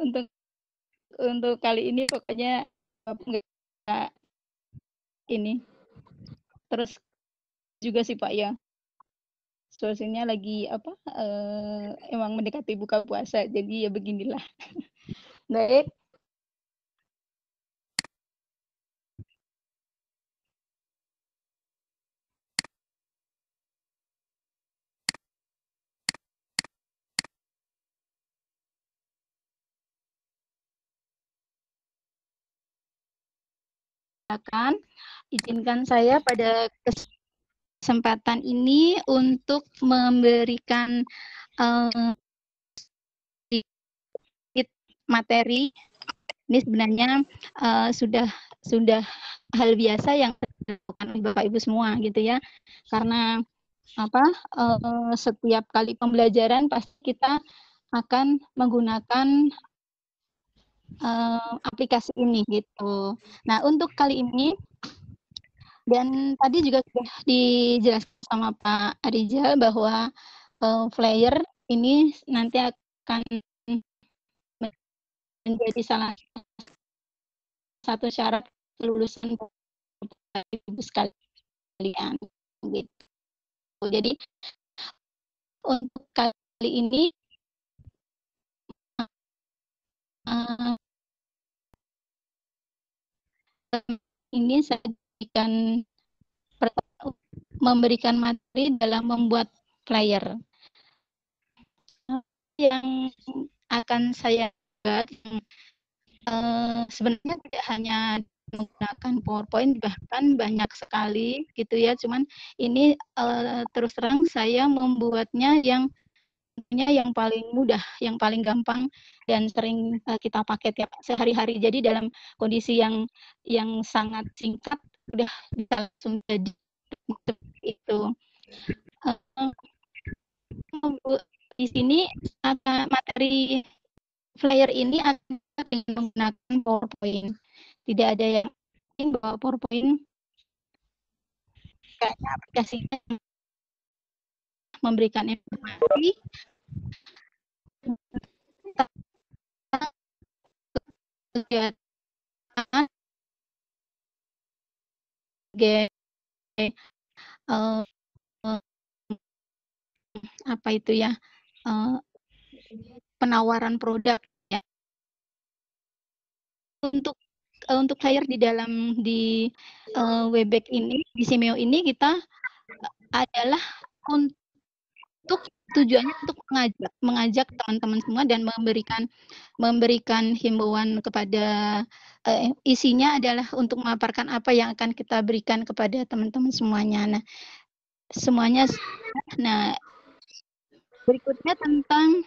untuk kali ini pokoknya nggak ini. Terus juga sih Pak ya, situasinya lagi apa, emang mendekati buka puasa, jadi ya beginilah. Baik. Izinkan saya pada kesempatan ini untuk memberikan sedikit materi. Ini sebenarnya sudah hal biasa yang dilakukan oleh Bapak Ibu semua gitu ya. Karena apa? Setiap kali pembelajaran pasti kita akan menggunakan aplikasi ini gitu. Nah, untuk kali ini dan tadi juga sudah dijelaskan sama Pak Arijal bahwa flyer ini nanti akan menjadi salah satu syarat kelulusan Ibu sekalian gitu. Jadi untuk kali ini saya memberikan materi dalam membuat flyer. Yang akan saya buat sebenarnya tidak hanya menggunakan PowerPoint, bahkan banyak sekali gitu ya. Cuman ini terus terang saya membuatnya yang paling mudah, yang paling gampang dan sering kita pakai tiap sehari-hari. Jadi dalam kondisi yang sangat singkat udah bisa langsung jadi itu. Di sini materi flyer ini ada dengan menggunakan PowerPoint. Tidak ada yang bawa PowerPoint, kayaknya aplikasinya memberikan informasi kegiatan apa itu ya, penawaran produk ya. Untuk flyer di dalam Webex ini, di Simeo ini kita adalah untuk tujuannya untuk mengajak teman-teman semua dan memberikan himbauan kepada isinya adalah untuk memaparkan apa yang akan kita berikan kepada teman-teman semuanya. Nah, semuanya. Nah, berikutnya tentang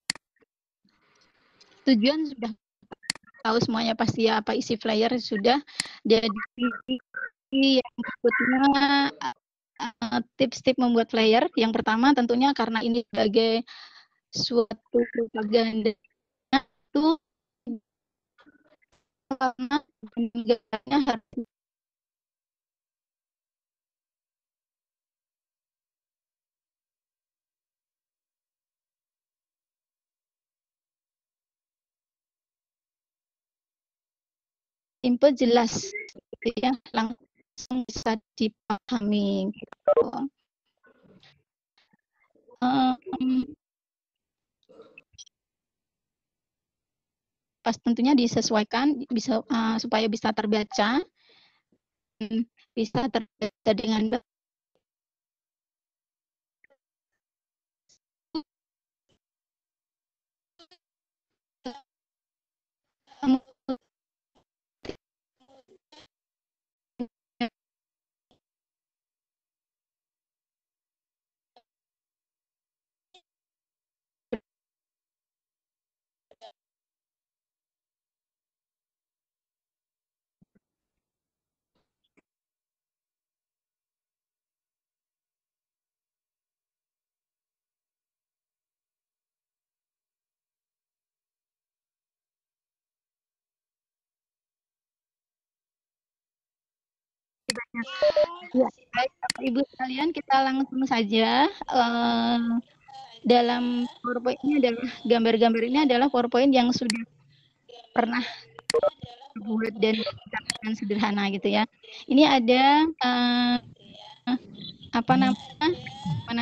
tujuan sudah tahu semuanya pasti ya, apa isi flyer sudah. Jadi yang berikutnya tips-tips membuat flyer. Yang pertama tentunya karena ini sebagai suatu propaganda itu karena negaranya harus input jelas gitu ya, langsung bisa dipahami gitu. Pas tentunya disesuaikan bisa supaya bisa terbaca dengan ya, baik Bapak Ibu sekalian, kita langsung saja. Dalam PowerPoint ini adalah gambar-gambar ini adalah PowerPoint yang sudah pernah buat dan dengan sederhana gitu ya. Ini ada apa namanya? Mana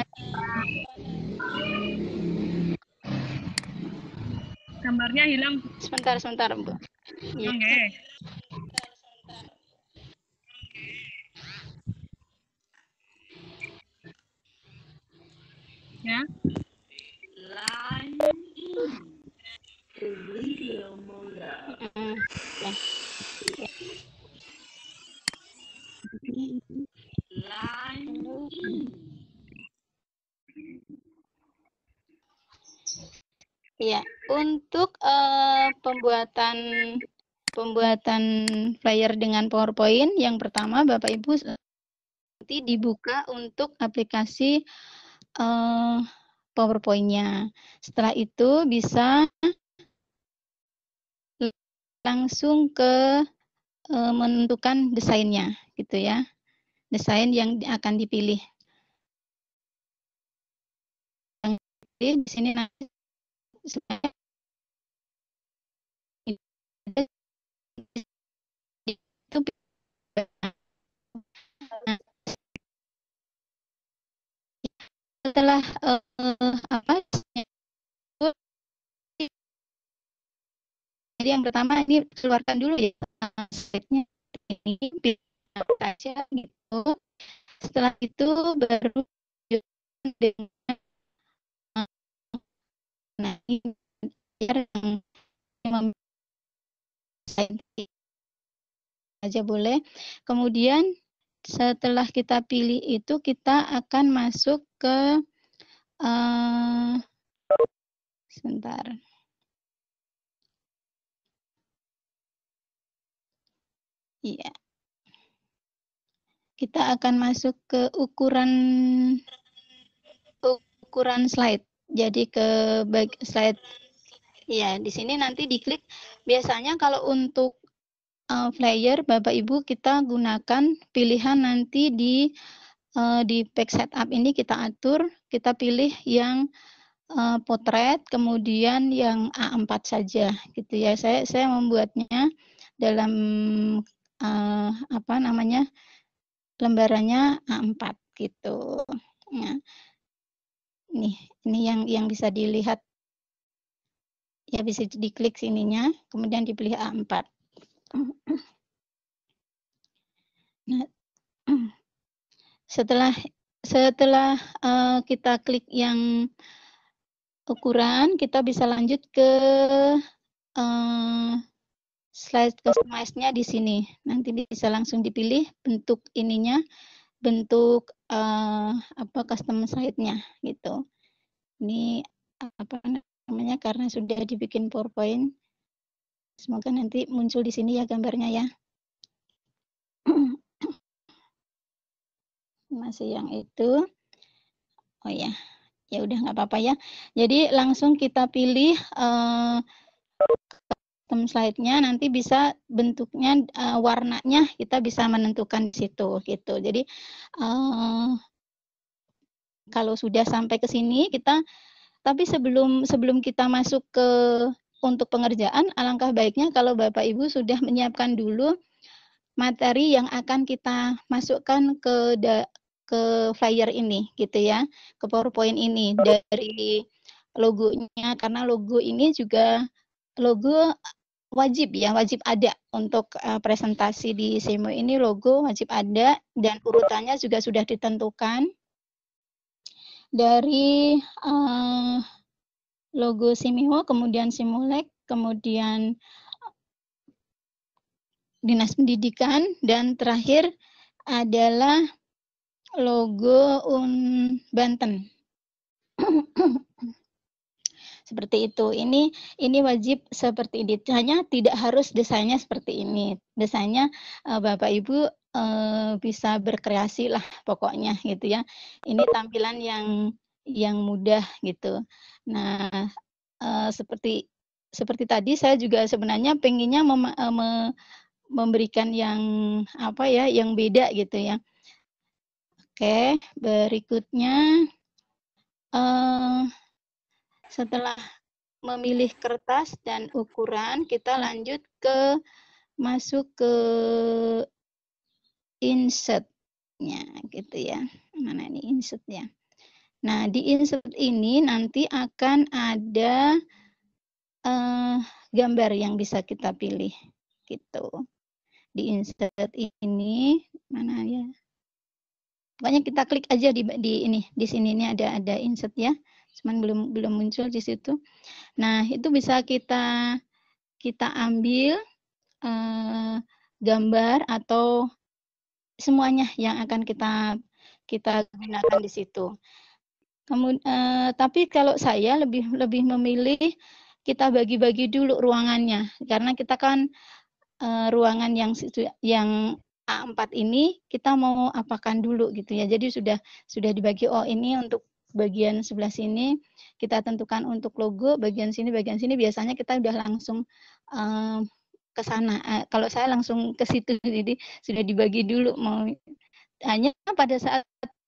Gambarnya hilang. sebentar, Bu. Ya. Oke. Ya. Ya. Ya, untuk pembuatan flyer dengan PowerPoint, yang pertama Bapak Ibu nanti dibuka untuk aplikasi PowerPoint-nya. Setelah itu bisa langsung ke menentukan desainnya, gitu ya. Desain yang akan dipilih. Di sini nanti itu setelah apa? Jadi yang pertama ini keluarkan dulu ya slide-nya ini aja gitu. Setelah itu baru dengan nah ini yang aja boleh. Kemudian setelah kita pilih itu kita akan masuk ke sebentar. Iya. Kita akan masuk ke ukuran slide. Jadi ke slide. Ya, di sini nanti diklik. Biasanya kalau untuk flyer Bapak Ibu kita gunakan pilihan nanti di page setup ini kita atur, kita pilih yang potret, kemudian yang A4 saja gitu ya. Saya membuatnya dalam apa namanya? Lembarannya A4 gitu. Nah, ini yang bisa dilihat. Ya bisa diklik sininya, kemudian dipilih A4. Nah, setelah kita klik yang ukuran, kita bisa lanjut ke slide customize-nya di sini. Nanti bisa langsung dipilih bentuk ininya, bentuk apa custom slide-nya gitu. Ini apa namanya karena sudah dibikin PowerPoint. Semoga nanti muncul di sini ya gambarnya ya. Masih yang itu. Oh ya. Ya udah nggak apa-apa ya. Jadi langsung kita pilih custom slide-nya, nanti bisa bentuknya, warnanya kita bisa menentukan di situ gitu. Jadi kalau sudah sampai ke sini kita, tapi sebelum kita masuk ke untuk pengerjaan, alangkah baiknya kalau Bapak Ibu sudah menyiapkan dulu materi yang akan kita masukkan ke flyer ini gitu ya, ke PowerPoint ini dari logonya, karena logo ini juga logo wajib ya, wajib ada untuk presentasi di SEMO ini, logo wajib ada dan urutannya juga sudah ditentukan dari logo SIMIWO, kemudian Simulek, kemudian Dinas Pendidikan, dan terakhir adalah logo Banten. Seperti itu. Ini wajib seperti ini. Hanya tidak harus desainnya seperti ini. Desainnya Bapak Ibu bisa berkreasi lah pokoknya gitu ya. Ini tampilan yang mudah gitu. Nah, seperti tadi saya juga sebenarnya pengennya memberikan yang apa ya, yang beda gitu ya. Oke, berikutnya setelah memilih kertas dan ukuran, kita lanjut masuk ke insert-nya gitu ya. Mana ini insert-nya? Nah, di insert ini nanti akan ada gambar yang bisa kita pilih gitu. Di insert ini mana ya? Pokoknya kita klik aja di sini ini ada insert ya. Cuman belum muncul di situ. Nah, itu bisa kita ambil gambar atau semuanya yang akan kita gunakan di situ. Kemudian, tapi kalau saya lebih memilih kita bagi-bagi dulu ruangannya, karena kita kan ruangan yang A4 ini kita mau apakan dulu gitu ya. Jadi sudah dibagi, oh ini untuk bagian sebelah sini kita tentukan untuk logo, bagian sini biasanya kita udah langsung ke sana. Kalau saya langsung ke situ, jadi sudah dibagi dulu, mau hanya pada saat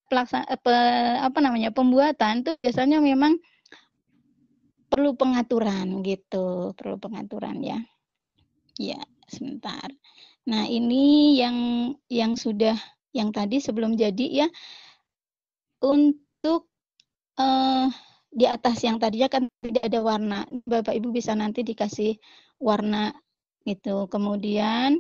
pembuatan tuh biasanya memang perlu pengaturan gitu, perlu pengaturan ya. Ya, sebentar. Nah, ini yang sudah yang tadi sebelum jadi ya. Untuk di atas yang tadinya kan tidak ada warna, Bapak Ibu bisa nanti dikasih warna gitu. Kemudian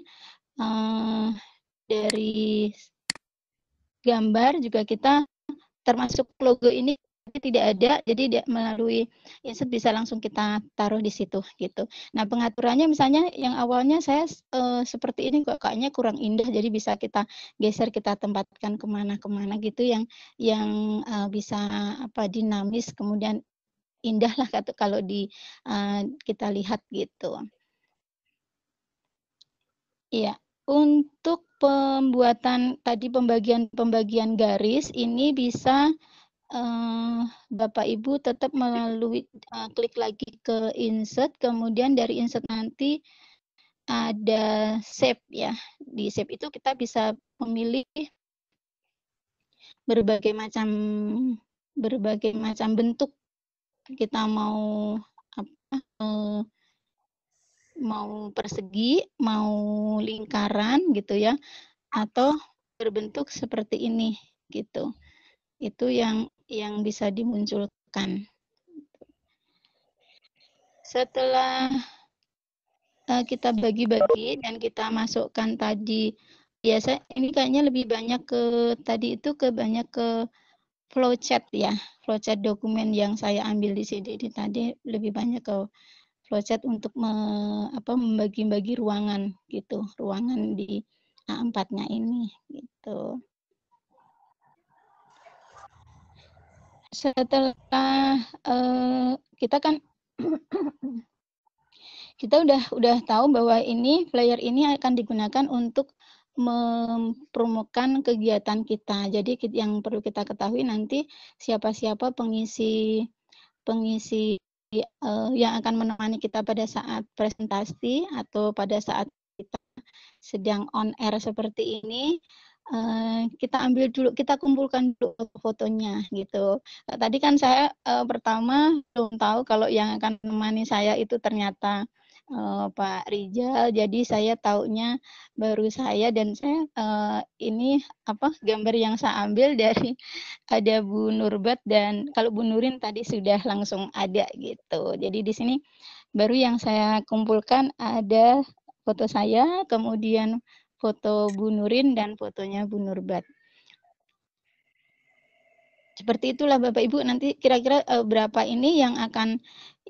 dari gambar juga kita termasuk logo ini tidak ada, jadi melalui insert bisa langsung kita taruh di situ gitu. Nah, pengaturannya misalnya yang awalnya saya seperti ini kok kayaknya kurang indah, jadi bisa kita geser, kita tempatkan kemana gitu yang bisa dinamis, kemudian indah lah kalau kita lihat gitu. Iya, untuk pembuatan tadi pembagian garis ini bisa Bapak Ibu tetap melalui klik lagi ke insert, kemudian dari insert nanti ada shape ya. Di shape itu kita bisa memilih berbagai macam bentuk. Kita mau mau persegi, mau lingkaran gitu ya, atau berbentuk seperti ini gitu. Itu yang bisa dimunculkan. Setelah kita bagi-bagi dan kita masukkan tadi, biasa ini kayaknya lebih banyak banyak ke flowchart ya, flowchart dokumen yang saya ambil di sini tadi lebih banyak ke flowchart untuk membagi-bagi ruangan gitu, ruangan di A4-nya ini gitu. Setelah kita kan kita udah tahu bahwa ini flyer ini akan digunakan untuk mempromokan kegiatan kita. Jadi yang perlu kita ketahui nanti siapa-siapa pengisi yang akan menemani kita pada saat presentasi atau pada saat kita sedang on air seperti ini. Kita ambil dulu, kita kumpulkan dulu fotonya gitu. Tadi kan saya pertama belum tahu kalau yang akan menemani saya itu ternyata Pak Rijal, jadi saya taunya baru saya, dan saya ini gambar yang saya ambil dari ada Bu Nurbat, dan kalau Bu Nurin tadi sudah langsung ada gitu. Jadi di sini baru yang saya kumpulkan ada foto saya, kemudian foto Bu Nurin dan fotonya Bu Nurbat. Seperti itulah Bapak Ibu, nanti kira-kira berapa ini yang akan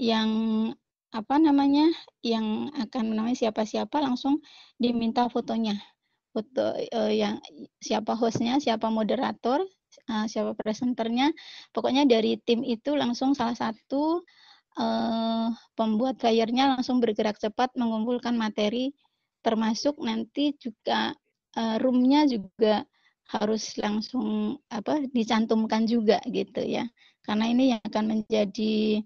menemani siapa-siapa langsung diminta fotonya. Foto yang siapa hostnya, siapa moderator, siapa presenternya. Pokoknya dari tim itu langsung salah satu pembuat flyernya langsung bergerak cepat mengumpulkan materi, termasuk nanti juga room-nya juga harus langsung dicantumkan juga gitu ya, karena ini yang akan menjadi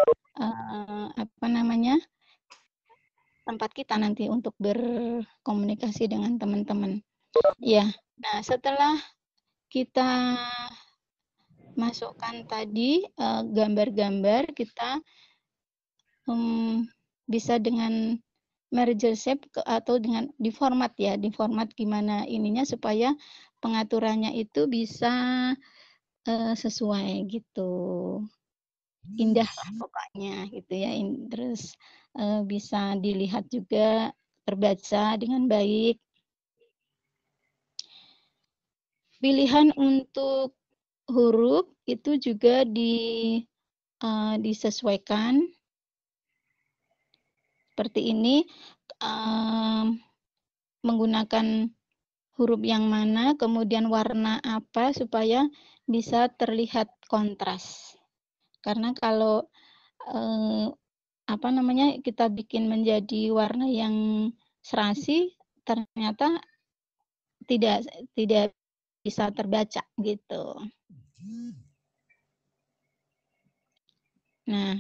tempat kita nanti untuk berkomunikasi dengan teman-teman ya. Nah, setelah kita masukkan tadi gambar-gambar, kita bisa dengan merger shape atau dengan di format gimana ininya supaya pengaturannya itu bisa sesuai gitu. Indah lah pokoknya gitu ya. Terus bisa dilihat juga, terbaca dengan baik. Pilihan untuk huruf itu juga disesuaikan seperti ini, menggunakan huruf yang mana, kemudian warna apa supaya bisa terlihat kontras. Karena kalau kita bikin menjadi warna yang serasi, ternyata tidak bisa terbaca gitu. Nah,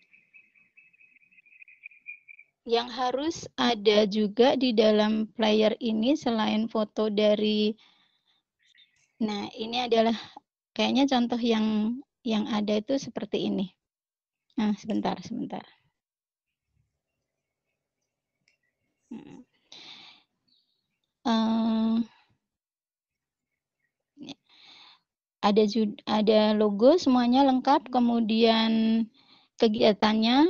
yang harus ada juga di dalam player ini selain foto dari, nah ini adalah kayaknya contoh yang ada itu seperti ini. Nah, sebentar. Ada logo semuanya lengkap, kemudian kegiatannya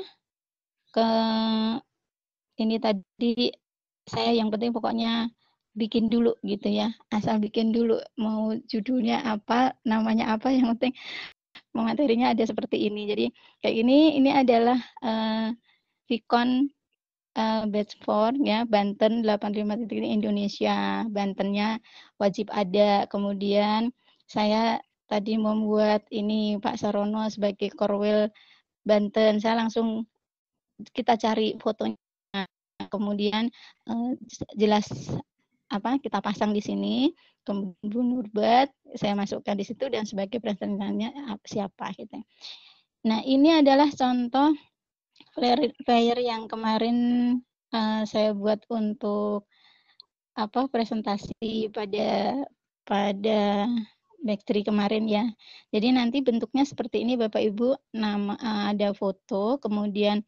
ini tadi saya yang penting pokoknya bikin dulu gitu ya, asal bikin dulu mau judulnya apa, namanya apa, yang penting materinya ada seperti ini. Jadi kayak ini adalah Vicon batch 4 ya, Banten 85 Indonesia, Bantennya wajib ada. Kemudian saya tadi membuat ini Pak Sarono sebagai Korwil Banten, saya langsung kita cari fotonya, kemudian jelas kita pasang di sini, kemudian Bu Nurbat saya masukkan di situ dan sebagai presenternya siapa gitu. Nah, ini adalah contoh player yang kemarin saya buat untuk presentasi pada Back3 kemarin ya. Jadi nanti bentuknya seperti ini Bapak Ibu, ada foto, kemudian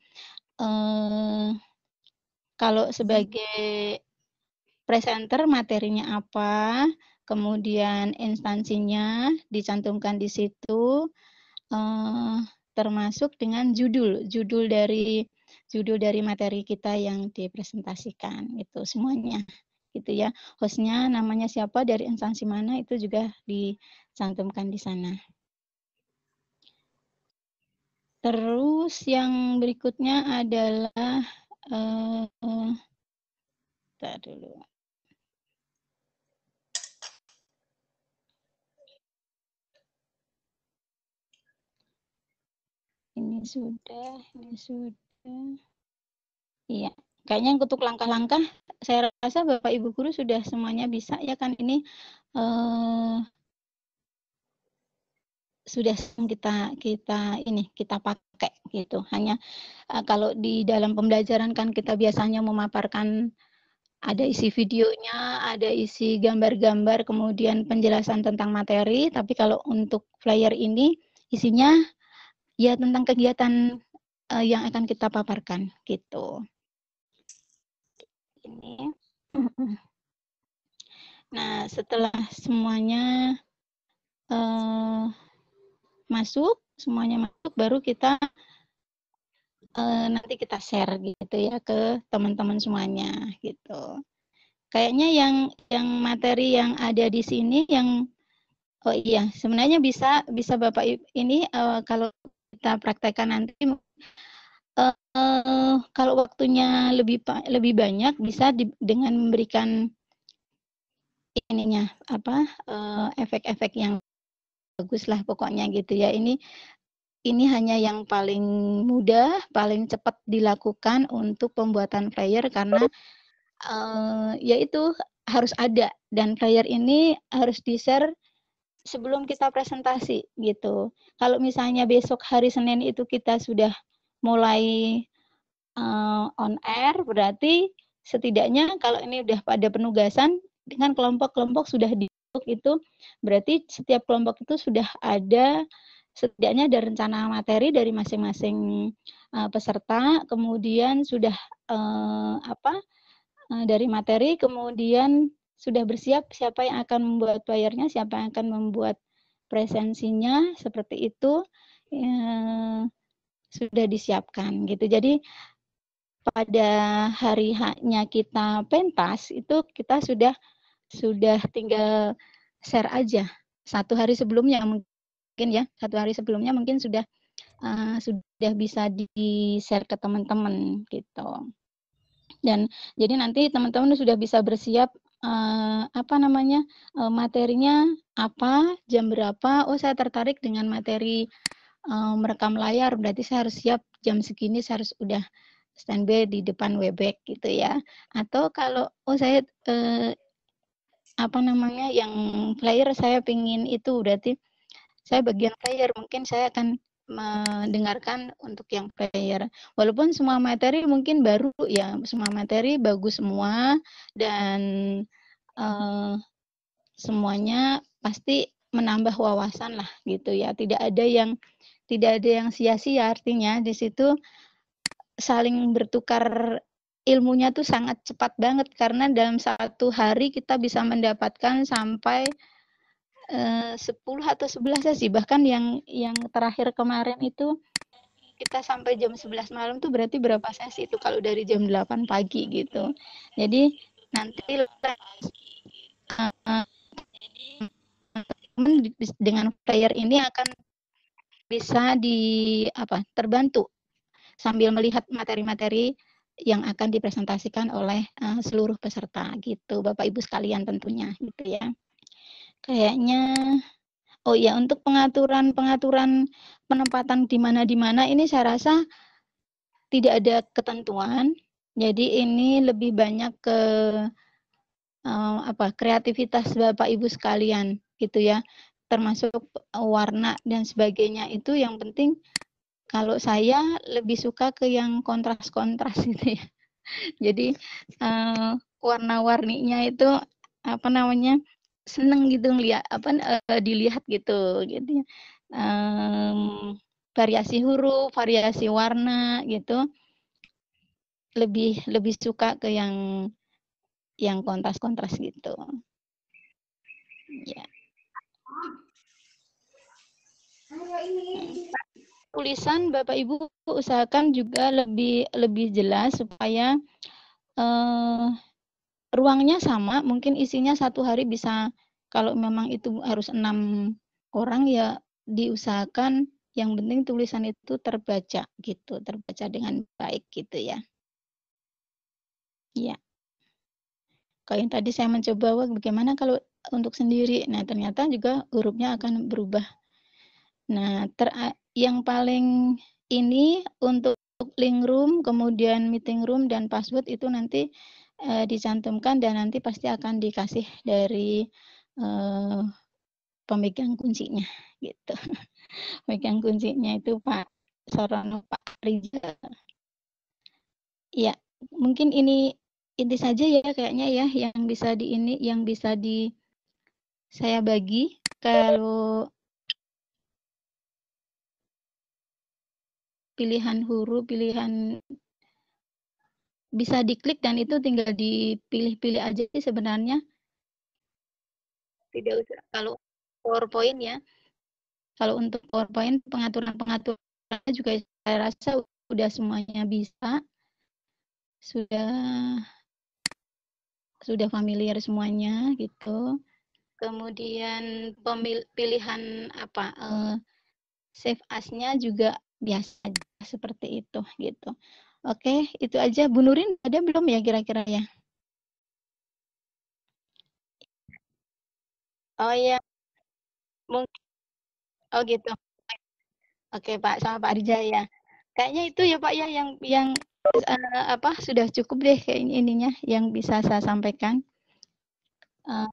kalau sebagai presenter materinya apa, kemudian instansinya dicantumkan di situ, termasuk dengan judul dari materi kita yang dipresentasikan, itu semuanya gitu ya. Hostnya namanya siapa, dari instansi mana, itu juga dicantumkan di sana. Terus yang berikutnya adalah bentar dulu. Ini sudah. Iya, kayaknya untuk langkah-langkah saya rasa Bapak Ibu guru sudah semuanya bisa ya kan, ini sudah kita pakai gitu. Hanya kalau di dalam pembelajaran kan kita biasanya memaparkan ada isi videonya, ada isi gambar-gambar, kemudian penjelasan tentang materi, tapi kalau untuk flyer ini isinya ya tentang kegiatan yang akan kita paparkan gitu. Ini. Nah, setelah semuanya semuanya masuk, baru kita nanti kita share gitu ya ke teman-teman semuanya gitu. Kayaknya yang materi yang ada di sini yang sebenarnya bisa Bapak ini kalau kita praktekkan nanti kalau waktunya lebih banyak bisa dengan memberikan ininya efek-efek yang bagus lah pokoknya gitu ya. Ini hanya yang paling mudah, paling cepat dilakukan untuk pembuatan flyer karena yaitu harus ada, dan flyer ini harus di-share sebelum kita presentasi gitu. Kalau misalnya besok hari Senin itu kita sudah mulai on air, berarti setidaknya kalau ini udah pada penugasan dengan kelompok-kelompok sudah dibentuk, itu berarti setiap kelompok itu sudah ada setidaknya ada rencana materi dari masing-masing peserta, kemudian sudah dari materi, kemudian sudah bersiap siapa yang akan membuat flyernya, siapa yang akan membuat presensinya, seperti itu sudah disiapkan gitu. Jadi pada hari H-nya kita pentas itu kita sudah tinggal share aja. Satu hari sebelumnya mungkin ya, satu hari sebelumnya mungkin sudah bisa di-share ke teman-teman gitu. Dan jadi nanti teman-teman sudah bisa bersiap materinya apa, jam berapa. Oh, saya tertarik dengan materi merekam layar, berarti saya harus siap jam segini, saya harus udah standby di depan Webex gitu ya. Atau kalau saya yang flyer saya pingin itu, berarti saya bagian flyer, mungkin saya akan mendengarkan untuk yang player. Walaupun semua materi mungkin baru ya, semua materi bagus semua dan semuanya pasti menambah wawasan lah gitu ya. Tidak ada yang sia-sia, artinya di situ saling bertukar ilmunya tuh sangat cepat banget karena dalam satu hari kita bisa mendapatkan sampai 10 atau 11 sih, bahkan yang terakhir kemarin itu kita sampai jam 11 malam tuh berarti berapa sesi itu kalau dari jam 8 pagi gitu. Jadi nanti dengan player ini akan bisa terbantu sambil melihat materi-materi yang akan dipresentasikan oleh seluruh peserta gitu, Bapak Ibu sekalian tentunya gitu ya. Kayaknya untuk pengaturan penempatan di mana ini saya rasa tidak ada ketentuan. Jadi ini lebih banyak ke kreativitas Bapak Ibu sekalian gitu ya. Termasuk warna dan sebagainya, itu yang penting kalau saya lebih suka ke yang kontras-kontras gitu ya. Jadi warna-warninya itu seneng gitu dilihat gitu ya. Variasi huruf, variasi warna gitu. Lebih suka ke yang kontras-kontras gitu. Ya. Tulisan Bapak Ibu usahakan juga lebih jelas supaya ruangnya sama, mungkin isinya satu hari bisa, kalau memang itu harus 6 orang ya diusahakan yang penting tulisan itu terbaca gitu, terbaca dengan baik gitu ya. Iya. Kalau yang tadi saya mencoba bagaimana kalau untuk sendiri. Nah, ternyata juga hurufnya akan berubah. Nah, yang paling ini untuk link room, kemudian meeting room dan password itu nanti dicantumkan dan nanti pasti akan dikasih dari pemegang kuncinya gitu. Pemegang kuncinya itu Pak Sorono, Pak Rizal. Ya, mungkin ini saja ya kayaknya ya yang bisa saya bagi. Kalau pilihan huruf, pilihan bisa diklik dan itu tinggal dipilih-pilih aja sih sebenarnya. Tidak usah kalau PowerPoint ya. Kalau untuk PowerPoint pengaturan-pengaturannya juga saya rasa sudah semuanya bisa. Sudah familiar semuanya gitu. Kemudian pilihan save as-nya juga biasa seperti itu gitu. Oke, itu aja. Bu Nurin ada belum ya kira-kira ya? Oh iya, mungkin. Oh gitu. Oke Pak, sama Pak Rija ya. Kayaknya itu ya Pak ya yang sudah cukup deh kayaknya ininya yang bisa saya sampaikan. Uh,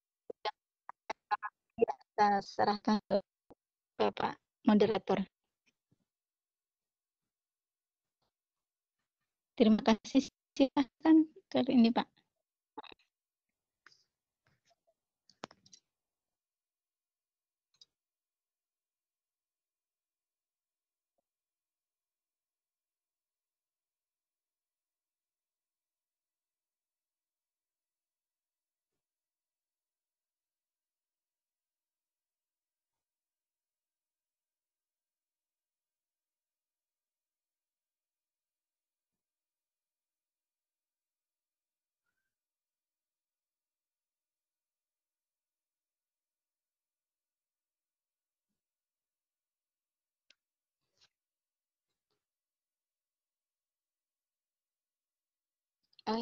Kita serahkan ke Bapak moderator. Terima kasih. Silakan kali ini Pak. Oh,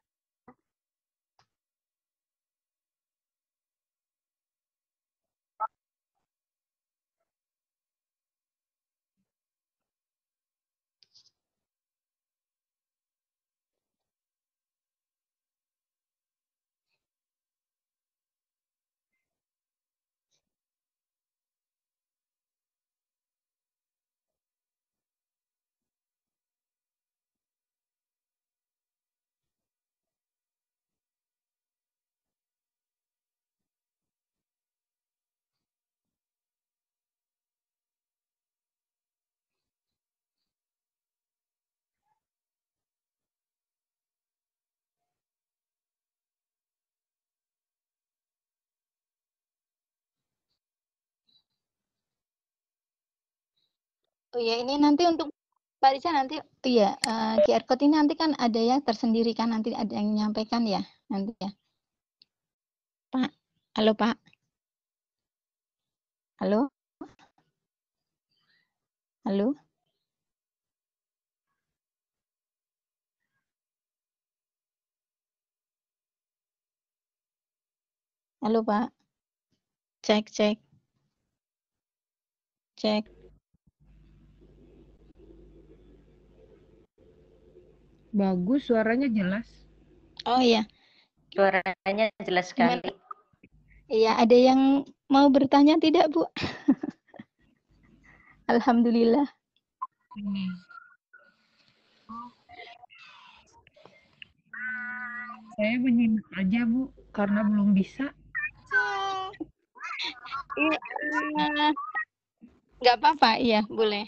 oh ya, ini nanti untuk Pak Rica nanti, iya, QR code ini nanti kan ada ya tersendiri kan, nanti ada yang menyampaikan ya, nanti ya. Pak, halo Pak, halo, halo, halo Pak, cek, cek, cek. Bagus, suaranya jelas. Oh iya, Suaranya jelas gimana? sekali. Iya, ada yang mau bertanya tidak, Bu? Alhamdulillah. Saya menyimak aja, Bu, karena belum bisa. Iya, nggak apa-apa, iya, boleh.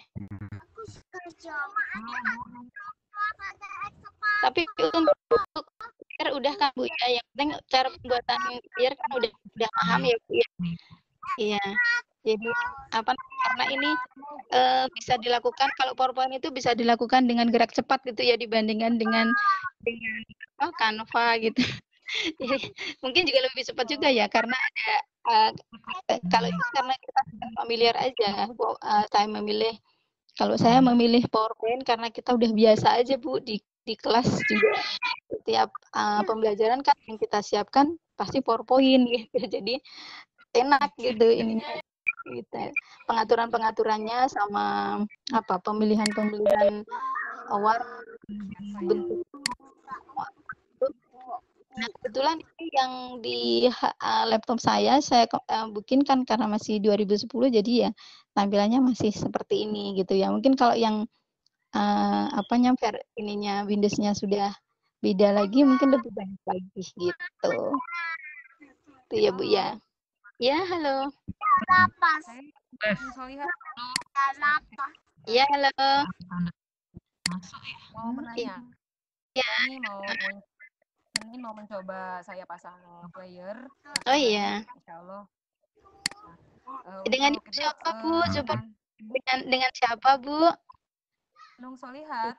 Tapi untuk player udah kan Bu ya, yang penting cara pembuatan player kan udah paham ya Bu ya. Iya. Jadi apa karena ini bisa dilakukan kalau PowerPoint itu bisa dilakukan dengan gerak cepat gitu ya dibandingkan dengan Canva gitu. Jadi mungkin juga lebih cepat juga ya karena ada kalau ini karena kita sudah familiar aja. Saya memilih kalau saya memilih PowerPoint karena kita udah biasa aja Bu di kelas juga setiap pembelajaran kan yang kita siapkan pasti PowerPoint gitu. Jadi enak gitu ininya gitu. Pengaturannya sama apa pemilihan warna bentuk. Nah, kebetulan ini yang di laptop saya bikinkan karena masih 2010 jadi ya tampilannya masih seperti ini gitu ya. Mungkin kalau yang apanya ininya Windows-nya sudah beda lagi mungkin lebih baik lagi gitu. Itu ya Bu ya. Ya, halo. Ya, halo. Mau menanya, Ya. ini mau mencoba saya pasang player. Oh iya. Insya Allah. Dengan untuk siapa Bu? Coba kan, dengan siapa Bu? Nung Solihat.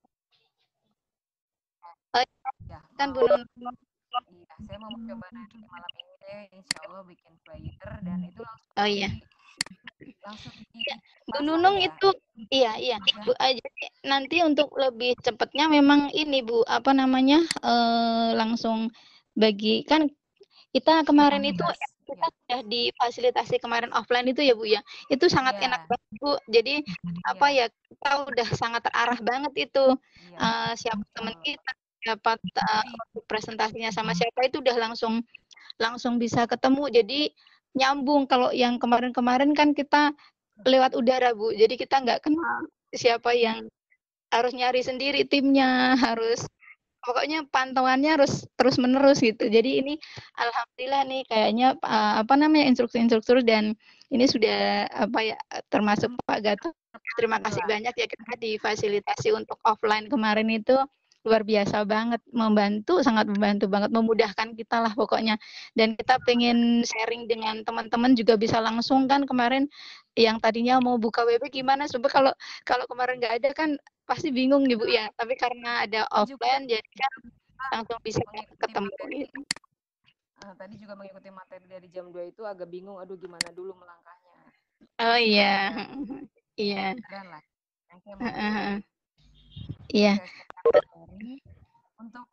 Oh, Ya, kan Bu Nun. iya, saya mau mencoba nanti malam ini deh, insya Allah bikin player dan itu Oh iya. langsung Bu Nunung ya? itu iya Bu aja nanti untuk lebih cepatnya memang ini Bu apa namanya langsung bagi kan kita kemarin itu kita sudah difasilitasi kemarin offline itu ya Bu ya itu sangat enak banget Bu jadi apa ya kita udah sangat terarah banget itu siapa teman kita dapat presentasinya sama siapa itu udah langsung bisa ketemu jadi nyambung kalau yang kemarin-kemarin kan kita lewat udara Bu jadi kita nggak kenal siapa yang harus nyari sendiri timnya harus pokoknya pantauannya harus terus menerus gitu jadi ini alhamdulillah nih kayaknya apa namanya instruktur dan ini sudah apa ya termasuk Pak Gatot terima kasih banyak ya kita difasilitasi untuk offline kemarin itu luar biasa banget membantu sangat membantu banget memudahkan kita lah pokoknya dan kita pengen sharing dengan teman-teman juga bisa langsung kan kemarin yang tadinya mau buka WB gimana coba kalau kemarin nggak ada kan pasti bingung nih Bu ya tapi karena ada offline jadi kan langsung bisa ketemu gitu. Tadi juga mengikuti materi dari jam 2 itu agak bingung aduh gimana dulu melangkahnya. Oh iya. Iya. Lah. Iya. Untuk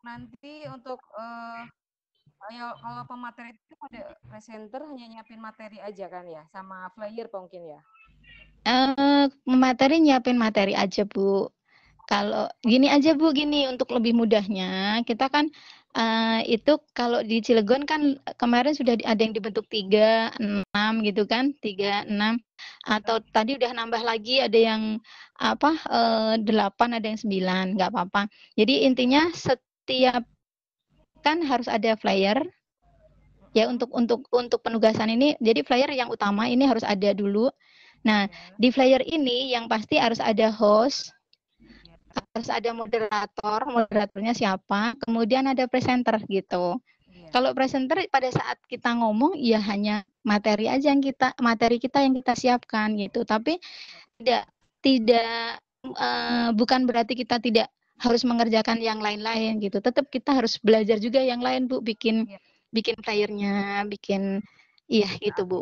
nanti untuk kalau pemateri itu pada presenter hanya nyiapin materi aja kan ya, sama flyer mungkin ya. Materi nyiapin materi aja, Bu. Kalau gini aja Bu, gini untuk lebih mudahnya, kita kan itu kalau di Cilegon kan kemarin sudah ada yang dibentuk 3, 6 gitu kan, 3, 6 atau tadi udah nambah lagi ada yang 8, ada yang 9, nggak apa-apa. Jadi intinya setiap kan harus ada flyer ya untuk penugasan ini. Jadi flyer yang utama ini harus ada dulu. Nah, di flyer ini yang pasti harus ada host, harus ada moderatornya siapa, kemudian ada presenter gitu. Kalau presenter pada saat kita ngomong ya hanya materi aja materi kita yang kita siapkan gitu. Tapi tidak bukan berarti kita tidak harus mengerjakan yang lain-lain gitu. Tetap kita harus belajar juga yang lain, Bu, bikin flyernya, bikin gitu, Bu.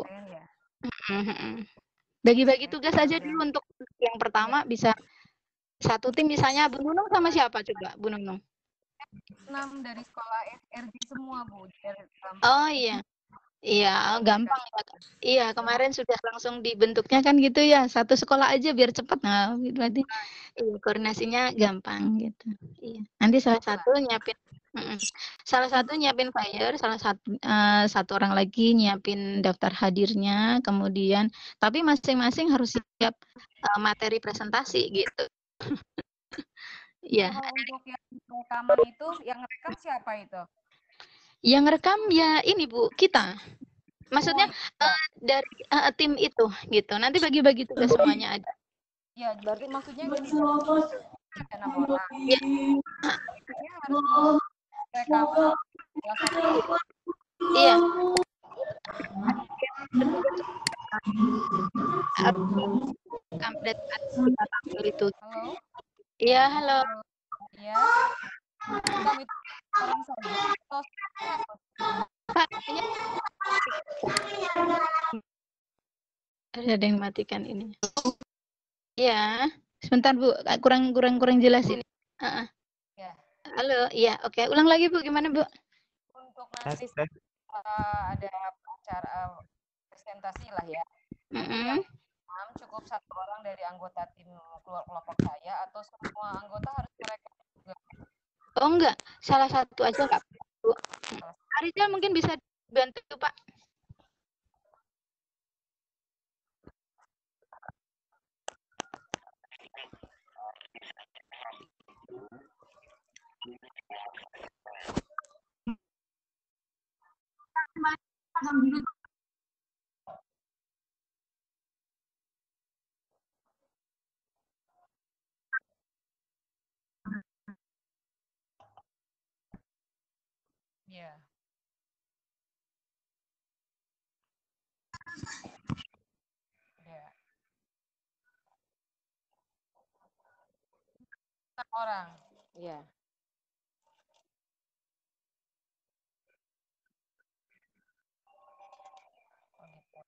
Bagi-bagi tugas aja dulu untuk yang pertama bisa satu tim misalnya Bu Nunung sama siapa coba Bu Nunung? 6 dari sekolah SRG semua Bu. Oh iya. Iya, gampang ya. Iya, kemarin sudah langsung dibentuknya kan gitu ya. Satu sekolah aja biar cepat. Nah, berarti koordinasinya gampang gitu. Iya. Nanti salah satu nyiapin flyer, satu orang lagi nyiapin daftar hadirnya, kemudian tapi masing-masing harus siap materi presentasi gitu. Iya. Kalau untuk yang rekaman itu, yang rekam siapa itu? Yang rekam ya ini Bu, kita. Maksudnya dari tim itu gitu. Nanti bagi-bagi tugas semuanya ada. Ya, berarti maksudnya gini dong. Ada 6 orang. Ya. Maksudnya harus rekaman salah satu. Iya. Itu. Halo? Iya, halo. Iya. Kami orang saja. Pak, ada yang matikan ini. Iya, sebentar Bu, kurang jelas ini. Ya. Halo, iya, oke. Ulang lagi Bu, gimana Bu? Untuk nanti ada acara presentasi lah ya. Yang cukup satu orang dari anggota tim kelompok saya atau semua anggota harus mereka juga? Oh enggak, salah satu aja Kak Bu. Arija mungkin bisa bantu Pak. Iya. Ya. 6 orang. Iya. Oh, gitu.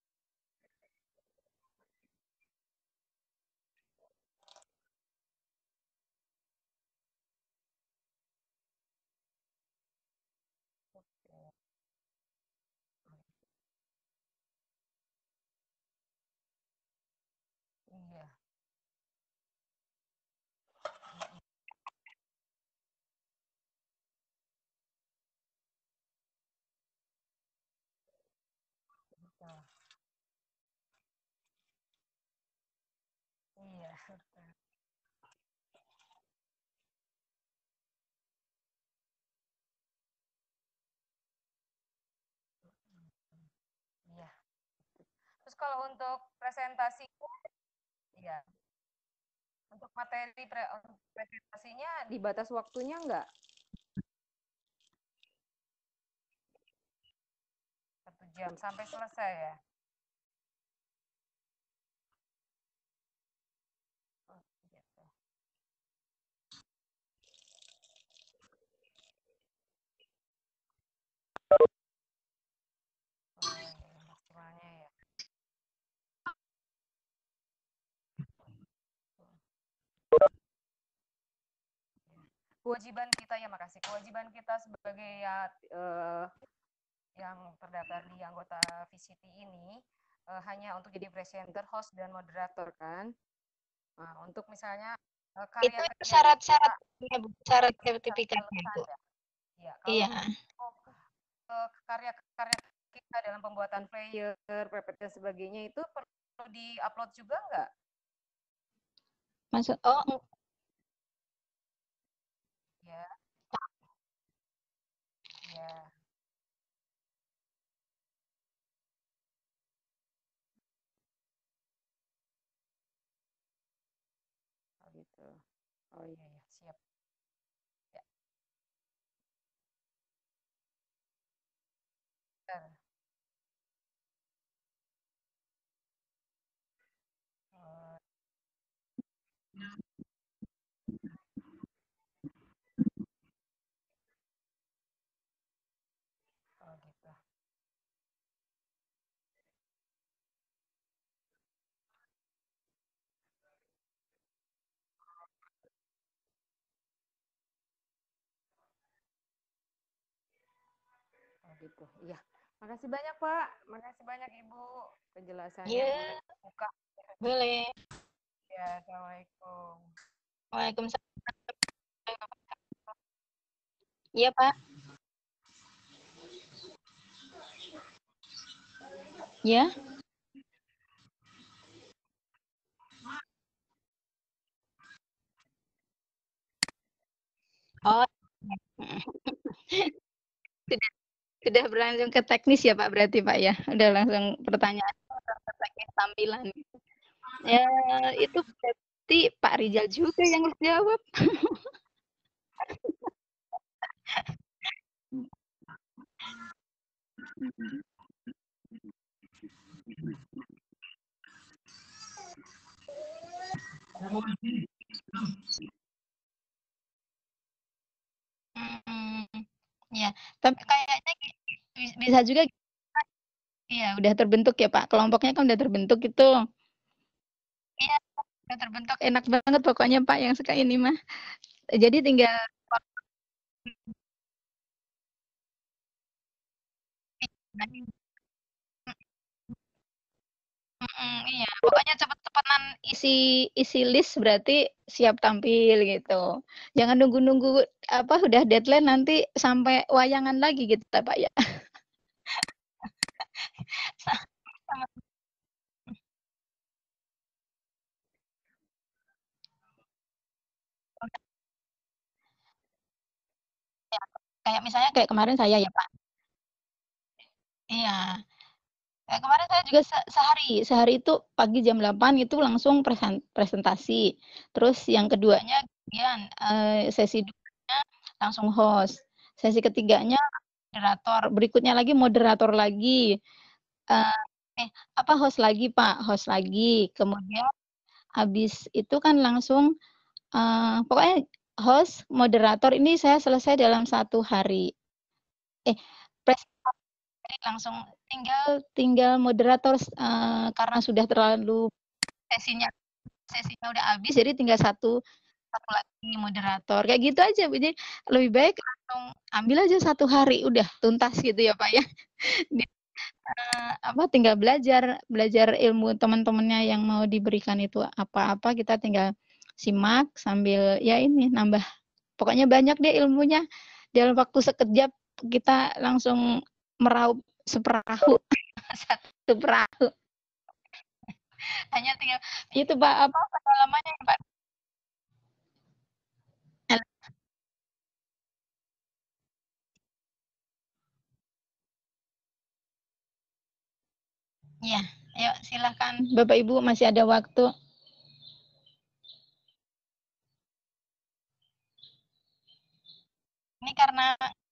Iya. Betul. Iya. Iya. Terus kalau untuk presentasi, iya. Untuk materi presentasinya dibatas waktunya enggak? 1 jam sampai selesai ya? Oh, gitu. Oh, iya, maksimalnya ya. kewajiban kita ya, makasih. Kewajiban kita sebagai ya yang terdaftar di anggota VCT ini hanya untuk jadi presenter, host, dan moderator kan. Nah, untuk misalnya Itu karya-karya syarat-syaratnya, Bu, syarat sertifikatnya, Bu. Ya, Iya. kalau karya-karya kita dalam pembuatan flyer, PPT dan sebagainya itu perlu di-upload juga nggak? Maksud Ya. Ya. Oh gitu. Oh iya ya, siap. Ya. Bentar. Oh, oh gitu. Oh gitu. Iya. Makasih banyak, Pak. Makasih banyak, Ibu. Penjelasannya Iya, buka. boleh. Ya, Assalamualaikum. Waalaikumsalam. Iya, Pak. Ya. Oh. Sudah berlangsung ke teknis ya Pak, berarti Pak ya? Udah langsung pertanyaan ke teknis tampilan. Ya, itu berarti Pak Rizal juga yang harus jawab. Ya, tapi kayaknya bisa juga. Iya, udah terbentuk ya Pak. Kelompoknya kan udah terbentuk itu. Iya, udah terbentuk. Enak banget pokoknya Pak yang suka ini mah. Jadi tinggal iya, pokoknya cepet-cepetan isi list berarti siap tampil gitu. Jangan nunggu-nunggu apa udah deadline nanti sampai wayangan lagi gitu Pak ya. Kayak misalnya kayak kemarin saya ya Pak. Iya. Kayak kemarin saya juga sehari itu pagi jam 8 itu langsung presentasi. Terus yang keduanya kemudian sesi duanya langsung host. Sesi ketiganya moderator, berikutnya lagi moderator lagi. Apa host lagi Pak, host lagi. Kemudian habis itu kan langsung pokoknya host, moderator ini saya selesai dalam 1 hari. Presentasi langsung tinggal moderator karena sudah terlalu sesinya udah habis jadi tinggal satu lagi moderator. Kayak gitu aja Bu. Jadi lebih baik langsung ambil aja 1 hari udah tuntas gitu ya Pak ya. Apa tinggal belajar ilmu teman-temannya yang mau diberikan itu apa-apa kita tinggal simak sambil ya ini nambah pokoknya banyak deh ilmunya dalam waktu sekejap kita langsung meraup seperahu satu perahu hanya tinggal itu Pak apa pengalamannya Pak. Ya, ayo silakan Bapak Ibu masih ada waktu. Ini karena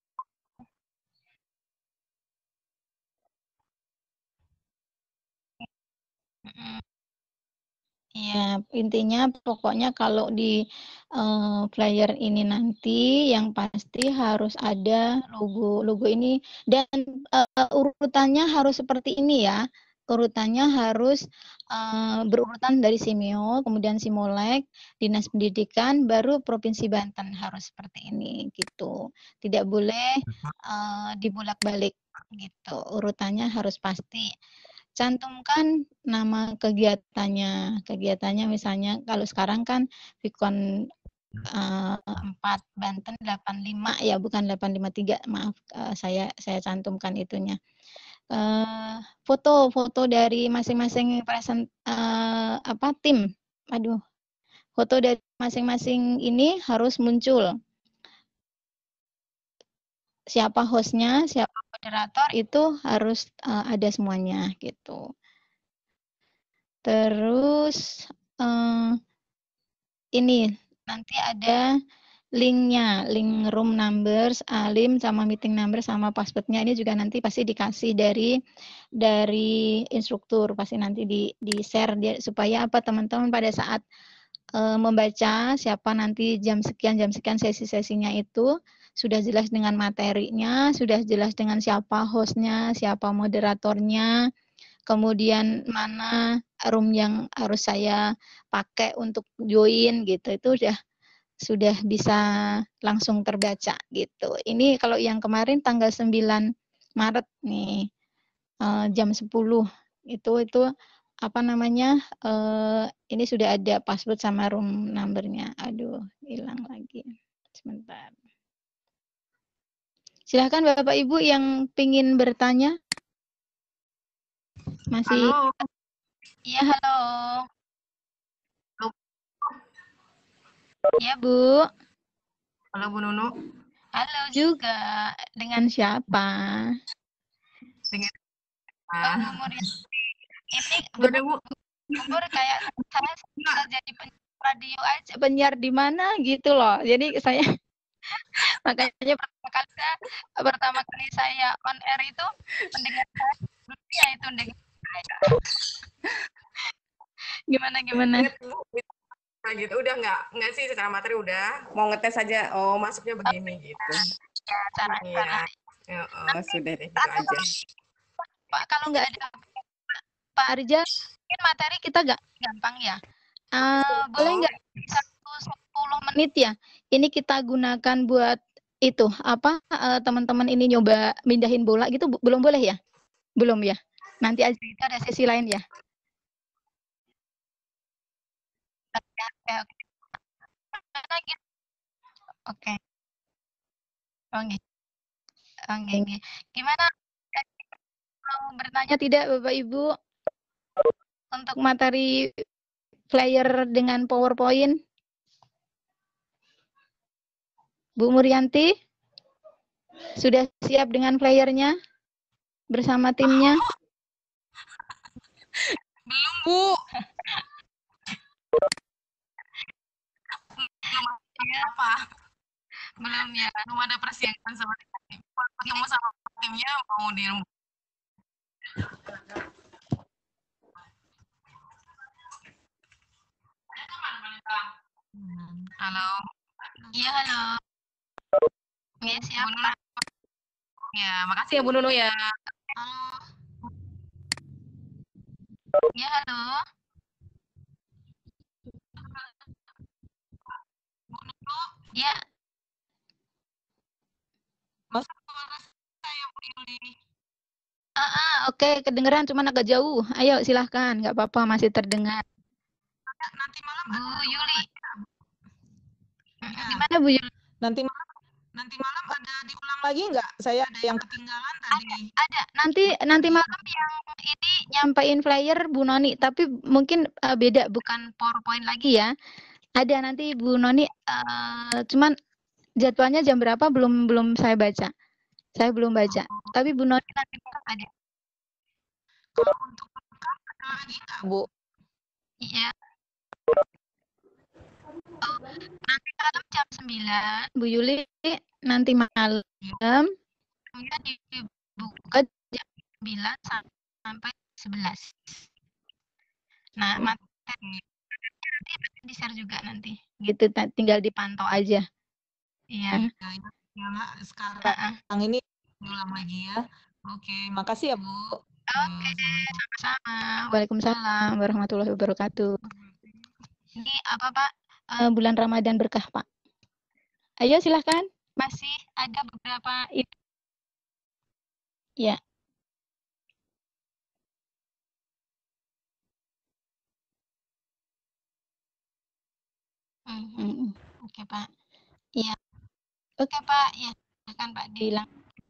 ya, intinya pokoknya kalau di flyer ini nanti yang pasti harus ada logo ini dan urutannya harus seperti ini ya urutannya harus berurutan dari Simeo, kemudian Simolek, Dinas Pendidikan, baru Provinsi Banten, harus seperti ini gitu. Tidak boleh dibulak-balik gitu. Urutannya harus pasti. Cantumkan nama kegiatannya. Kegiatannya misalnya kalau sekarang kan Vikon 4 Banten 85 ya, bukan 853. Maaf, saya cantumkan itunya. Foto dari masing-masing tim. Foto dari masing-masing ini harus muncul. Siapa hostnya, siapa moderator, itu harus ada semuanya gitu. Terus ini nanti ada linknya, link room numbers, alim sama meeting number sama passwordnya ini juga nanti pasti dikasih dari instruktur, pasti nanti di share supaya apa teman-teman pada saat membaca siapa nanti jam sekian sesi-sesinya itu sudah jelas dengan materinya, sudah jelas dengan siapa hostnya, siapa moderatornya, kemudian mana room yang harus saya pakai untuk join gitu, itu sudah bisa langsung terbaca gitu. Ini kalau yang kemarin tanggal 9 Maret nih jam 10 itu ini sudah ada password sama room numbernya. Aduh, hilang lagi. Sebentar. Silahkan Bapak Ibu yang pingin bertanya. Masih? Halo. Iya, halo. Ya, Bu. Halo, Bu Nunu. Halo juga. Dengan siapa? Dengan umur ini umur kayak saya bisa jadi penyiar radio aja, penyiar di mana gitu loh. Jadi saya makanya pertama kali saya on air itu mendengar saya itu mendengar saya. Gimana? Nah, gitu udah nggak sih secara materi udah mau ngetes aja masuknya begini gitu ya cara sudah deh gitu aja Pak. Kalau nggak ada Pak Arja mungkin materi kita gampang ya, boleh nggak 10 menit ya ini kita gunakan buat itu teman-teman ini nyoba mindahin bola gitu, belum boleh ya? Belum ya, nanti aja kita ada sesi lain ya. Oke. Oke. Gimana? Mau bertanya tidak Bapak Ibu untuk materi flyer dengan PowerPoint? Bu Murianti sudah siap dengan flyernya bersama timnya? Belum, Bu. Belum ya, belum ada persiapan sama ketemu sama timnya mau di rumah. Halo. Iya, halo. Iya, siapa? Ya, makasih ya Bu Nunu ya. Halo. Iya, halo. Bu Nunu. Iya. Masa suara saya Bu Yuli? Oke, kedengeran cuman agak jauh. Ayo silahkan, nggak apa-apa, masih terdengar. Nanti malam Bu Yuli. Ya. Gimana Bu Yuli? Nanti malam ada diulang lagi nggak? Saya ada yang ketinggalan tadi. Ada. Nanti malam yang ini nyampein flyer Bu Noni, tapi mungkin beda, bukan PowerPoint lagi ya. Ada nanti Bu Noni, cuman jadwalnya jam berapa belum saya baca. Saya belum baca. Tapi Bu Noni nanti ada. Kalau untuk ada lagi nggak, Bu? Iya. Nanti malam jam 9, Bu Yuli, nanti malam kemudian dibuka jam 9 sampai 11. Nah, materi nanti di-share juga nanti. Gitu, tinggal dipantau aja. Iya. Ya, sekarang ini ulang lagi ya. Oke, makasih ya, Bu. Oke, sama-sama. Waalaikumsalam warahmatullahi wabarakatuh. Ini apa Pak? Bulan Ramadan berkah Pak. Ayo silahkan. Masih ada beberapa ya. Oke Pak. Iya. Oke Pak. Ya, silakan Pak dilang.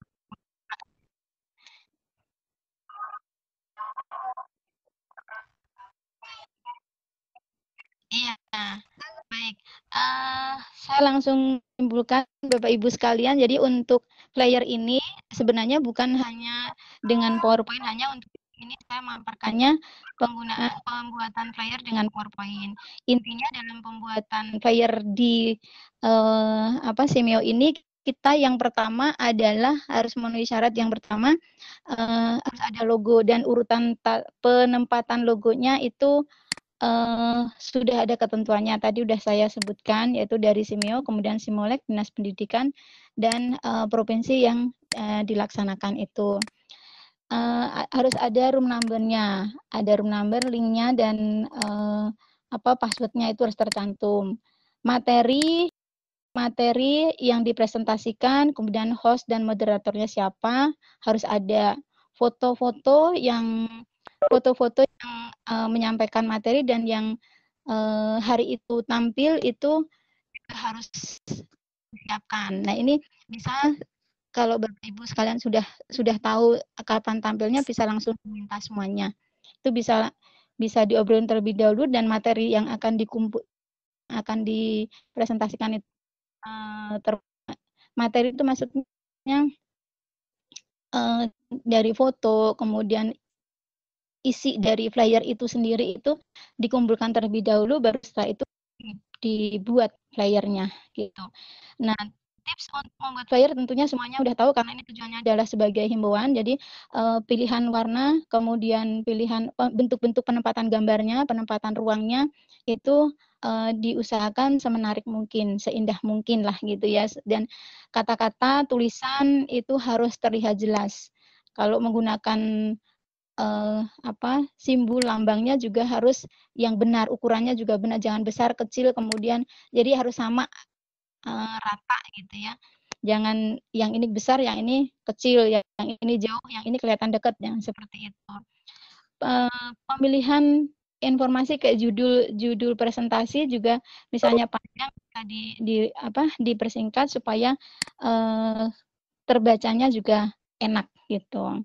Iya, baik. Saya langsung simpulkan Bapak Ibu sekalian. Jadi untuk flyer ini sebenarnya bukan hanya dengan PowerPoint, hanya untuk ini saya memaparkannya penggunaan pembuatan flyer dengan PowerPoint. Intinya dalam pembuatan flyer di Simeo ini kita yang pertama adalah harus memenuhi syarat yang pertama harus ada logo dan urutan penempatan logonya itu sudah ada ketentuannya. Tadi sudah saya sebutkan, yaitu dari Simeo, kemudian Simolek, Dinas Pendidikan, dan provinsi yang dilaksanakan itu. Harus ada room number-nya, ada room number, link-nya, dan password-nya itu harus tercantum. Materi yang dipresentasikan, kemudian host dan moderatornya siapa, harus ada foto-foto yang menyampaikan materi dan yang hari itu tampil itu harus disiapkan. Nah, ini bisa kalau Bapak Ibu sekalian sudah tahu kapan tampilnya bisa langsung minta semuanya. Itu bisa diobrolin terlebih dahulu dan materi yang akan dipresentasikan itu materi itu maksudnya dari foto, kemudian isi dari flyer itu sendiri itu dikumpulkan terlebih dahulu, baru setelah itu dibuat flyernya gitu. Nah, tips untuk membuat flyer tentunya semuanya udah tahu karena ini tujuannya adalah sebagai himbauan. Jadi pilihan warna, kemudian pilihan bentuk-bentuk penempatan gambarnya, penempatan ruangnya itu diusahakan semenarik mungkin, seindah mungkin lah gitu ya. Dan kata-kata, tulisan itu harus terlihat jelas. Kalau menggunakan simbol lambangnya juga harus yang benar, ukurannya juga benar, jangan besar kecil kemudian jadi harus sama rata gitu ya. Jangan yang ini besar, yang ini kecil, yang ini jauh, yang ini kelihatan dekat, jangan seperti itu. Pemilihan informasi kayak judul presentasi juga misalnya panjang dipersingkat supaya terbacanya juga enak gitu.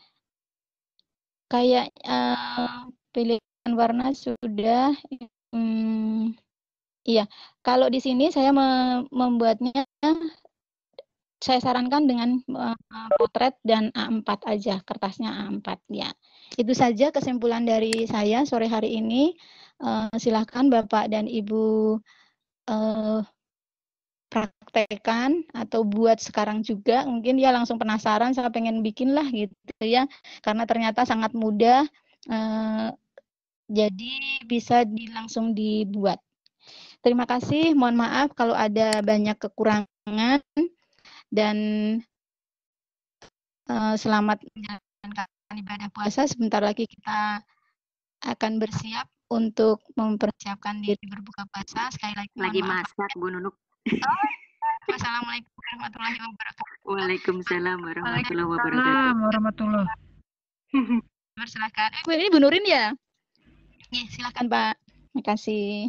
Kayak pilihan warna sudah, iya. Kalau di sini saya membuatnya, saya sarankan dengan potret dan A4 aja, kertasnya A4 ya. Itu saja kesimpulan dari saya sore hari ini. Silahkan Bapak dan Ibu praktekkan atau buat sekarang juga, mungkin ya langsung penasaran, saya pengen bikin lah gitu ya, karena ternyata sangat mudah, jadi bisa langsung dibuat. Terima kasih, mohon maaf kalau ada banyak kekurangan dan selamat menjalankan ibadah puasa. Sebentar lagi kita akan bersiap untuk mempersiapkan diri berbuka puasa. Sekali lagi lagi masak Bu Nunuk. Wassalamualaikum warahmatullahi wabarakatuh. Waalaikumsalam warahmatullahi Warahmatullahi. Silakan. Ini Bu Nurin ya? Ya, silakan Pak. Terima kasih.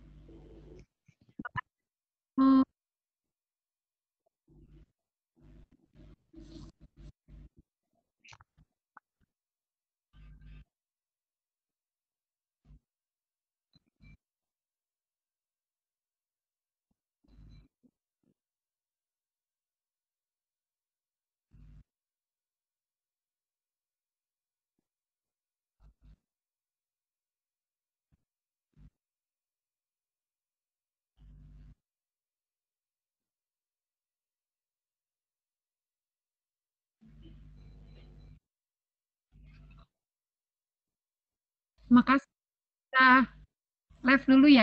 Makasih. Kita live dulu ya.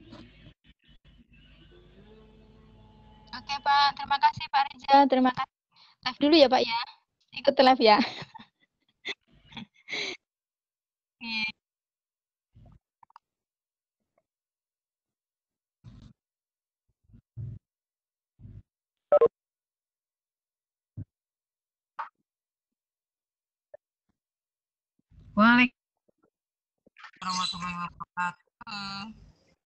Oke Pak, terima kasih Pak Reza. Terima kasih. Live dulu ya Pak ya. Ikut live ya. Waalaikumsalam warahmatullahi wabarakatuh.